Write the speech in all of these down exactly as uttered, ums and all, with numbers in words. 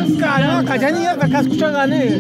Sekarang kajanya bekas kucangan ni.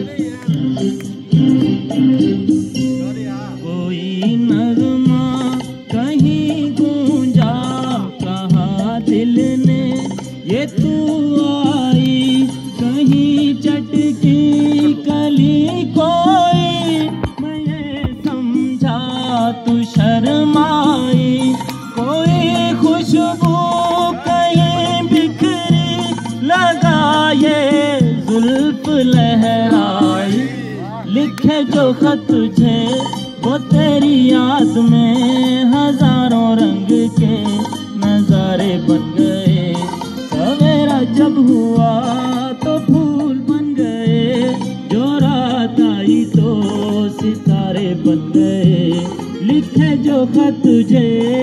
कोई नगमा कहीं गूंजा कहा दिल ने ये तू आई कहीं चटकी कली कोई मैं ये समझा तू शर्माई कोई खुशबू कहीं बिखरी लगा ये जुल्फ लहराई लिखे जो खत तुझे वो तेरी याद में हजारों रंग के नजारे बन गए सवेरा जब हुआ तो फूल बन गए जो रात आई तो सितारे बन गए लिखे जो खत तुझे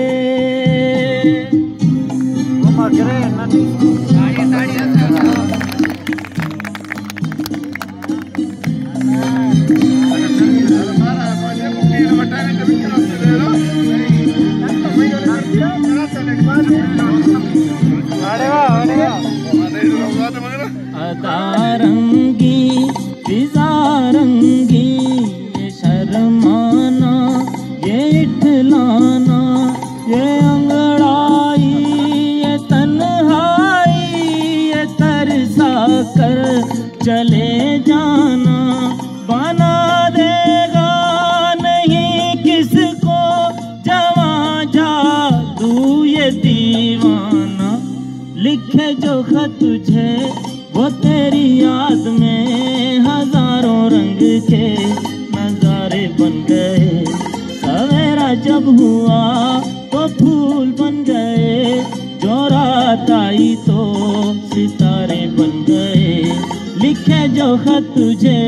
अदारंगी फिजारंगी ये शर्माना ये इठलाना ये अंगड़ाई ये तन्हाई ये तरसा कर चले जाना बना देगा नहीं किसको जवां जादू ये दीवाना लिखे जो खत तुझे वो तेरी याद में हजारों रंग के नजारे बन गए सवेरा जब हुआ तो फूल बन गए जो रात आई तो सितारे बन गए लिखे जो खत तुझे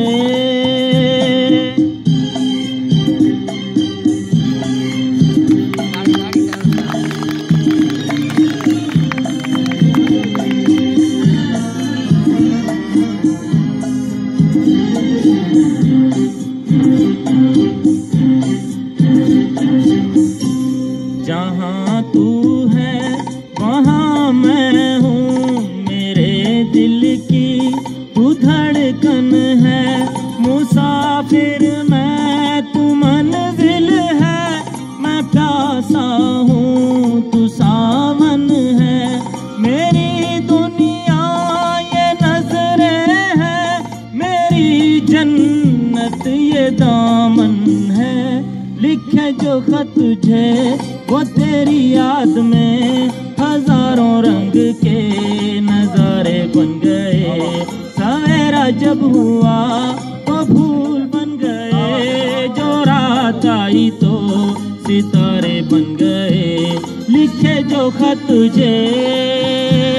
जहाँ तू है वहाँ मैं हूँ मेरे दिल की तू धड़कन है मुसाफिर मैं तू मंजिल है मैं प्यासा हूँ तू सावन है मेरी दुनिया ये नजरें है मेरी जन्नत ये दामन है लिखे जो खत तुझे वो तेरी याद में हजारों रंग के नजारे बन गए सवेरा जब हुआ तो फूल बन गए जो रात आई तो सितारे बन गए लिखे जो खत तुझे